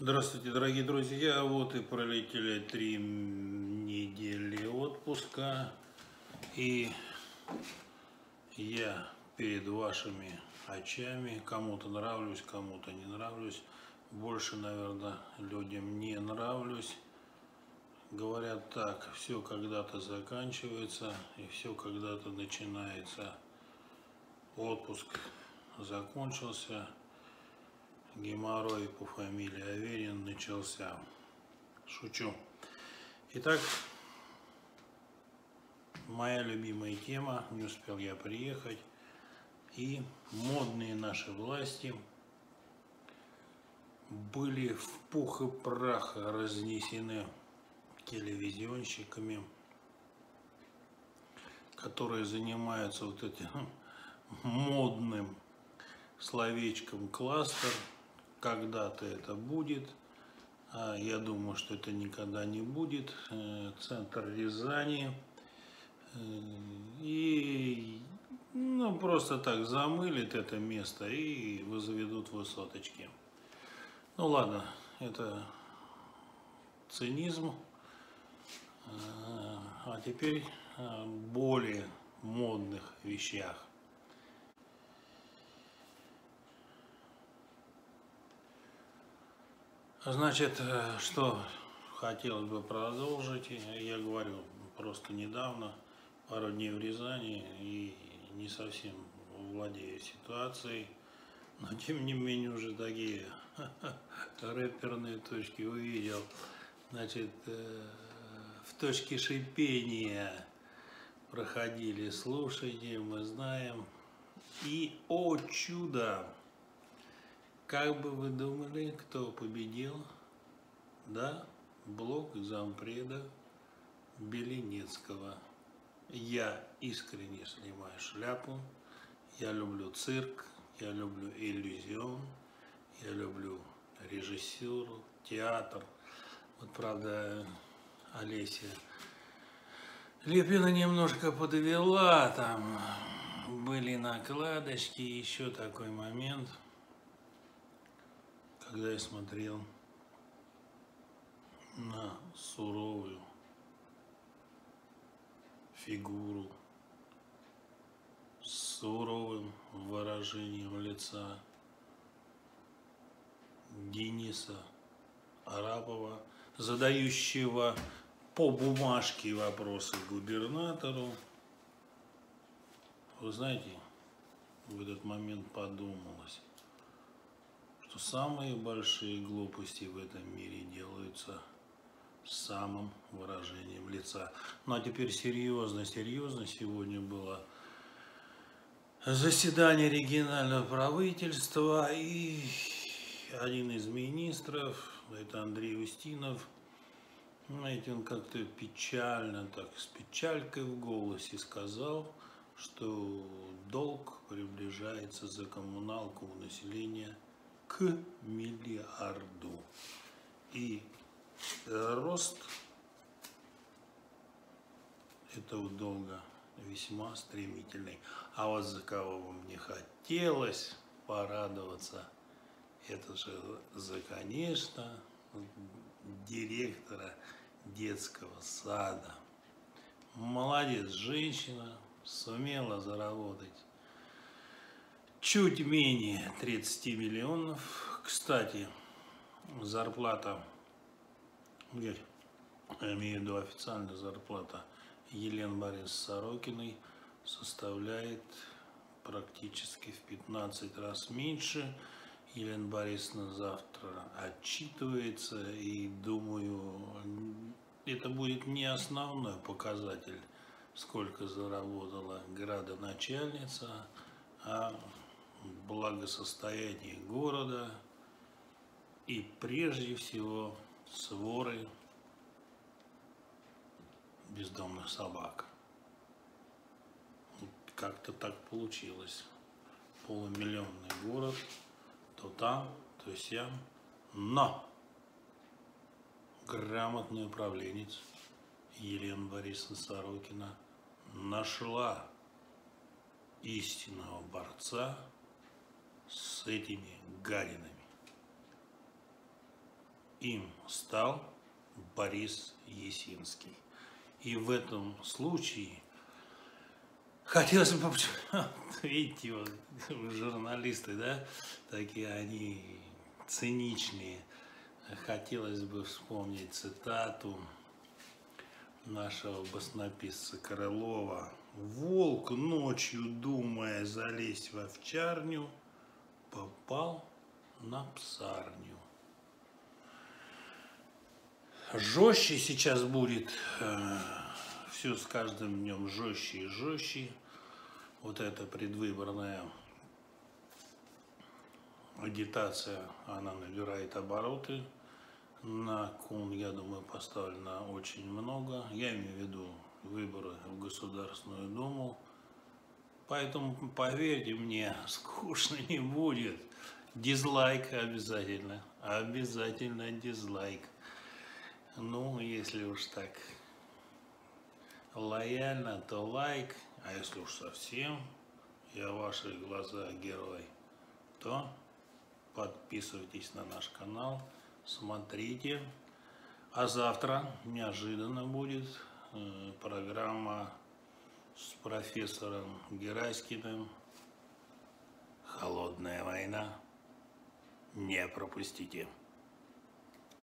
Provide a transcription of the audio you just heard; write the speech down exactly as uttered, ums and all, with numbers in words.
Здравствуйте, дорогие друзья! Вот и пролетели три недели отпуска, и я перед вашими очами. Кому-то нравлюсь, кому-то не нравлюсь. Больше, наверное, людям не нравлюсь. Говорят так: все когда-то заканчивается, и все когда-то начинается. Отпуск закончился. Геморрой по фамилии Аверин начался. Шучу. Итак, моя любимая тема. Не успел я приехать. И модные наши власти были в пух и прах разнесены телевизионщиками, которые занимаются вот этим модным словечком кластер. Когда-то это будет, а я думаю, что это никогда не будет. Центр Рязани. И ну, просто так замылит это место и возведут высоточки. Ну ладно, это цинизм. А теперь о более модных вещах. Значит, что хотелось бы продолжить, я говорю, просто недавно, пару дней в Рязани, и не совсем владею ситуацией, но тем не менее уже такие рэперные точки увидел. Значит, в точке шипения проходили, слушайте, мы знаем, и, о чудо! Как бы вы думали, кто победил? Да, блок зампреда Беленецкого. Я искренне снимаю шляпу. Я люблю цирк, я люблю иллюзион, я люблю режиссуру, театр. Вот, правда, Олеся Лепина немножко подвела, там были накладочки, еще такой момент. Когда я смотрел на суровую фигуру с суровым выражением лица Дениса Арапова, задающего по бумажке вопросы губернатору, вы знаете, в этот момент подумалось, что самые большие глупости в этом мире делаются с самым выражением лица. Ну а теперь серьезно, серьезно. Сегодня было заседание регионального правительства, и один из министров, это Андрей Устинов, знаете, он как-то печально, так с печалькой в голосе сказал, что долг приближается за коммуналку у населения к миллиарду. И рост этого долга весьма стремительный. А вот за кого бы мне хотелось порадоваться, это же за, конечно, директора детского сада. Молодец, женщина, сумела заработать чуть менее тридцати миллионов. Кстати, зарплата, я имею в виду официальная зарплата Елены Борисовны Сорокиной, составляет практически в пятнадцать раз меньше. Елена Борисовна завтра отчитывается, и думаю, это будет не основной показатель, сколько заработала градоначальница, а благосостояние города и прежде всего своры бездомных собак. Как-то так получилось. Полумиллионный город, то там, то сям. Но грамотный управленец Елена Борисовна Сорокина нашла истинного борца с этими гадинами. им стал Борис Есинский. И в этом случае хотелось бы, видите, вот, журналисты, да, такие они циничные. Хотелось бы вспомнить цитату нашего баснописца Крылова. «Волк, ночью думая залезть в овчарню, попал на псарню». Жестче сейчас будет, э, все с каждым днем жестче и жестче. Вот эта предвыборная агитация, она набирает обороты. На кон, я думаю, поставлено очень много. Я имею в виду выборы в Государственную Думу. Поэтому, поверьте мне, скучно не будет. Дизлайк обязательно. Обязательно дизлайк. Ну, если уж так лояльно, то лайк. А если уж совсем я в ваших глазах герой, то подписывайтесь на наш канал, смотрите. А завтра неожиданно будет э, программа с профессором Гераськиным «Холодная война». Не пропустите.